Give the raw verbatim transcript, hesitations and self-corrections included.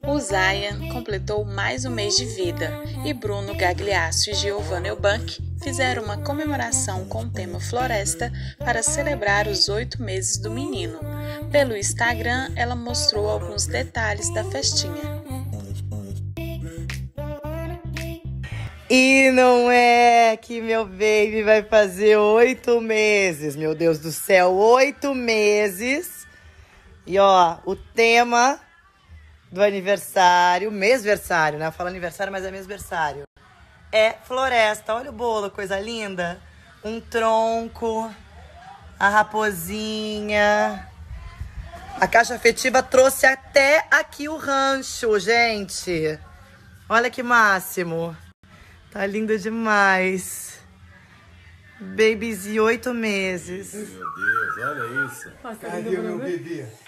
O Zayan completou mais um mês de vida e Bruno Gagliasso e Giovanna Eubank fizeram uma comemoração com o tema Floresta para celebrar os oito meses do menino. Pelo Instagram, ela mostrou alguns detalhes da festinha. E não é que meu baby vai fazer oito meses, meu Deus do céu, oito meses. E ó, o tema do aniversário, mêsversário, né? Fala aniversário, mas é mêsversário. É floresta. Olha o bolo, coisa linda. Um tronco, a raposinha. A caixa afetiva trouxe até aqui o rancho, gente. Olha que máximo. Tá lindo demais. Babies de oito meses. Meu Deus, olha isso. Cadê o meu bebê?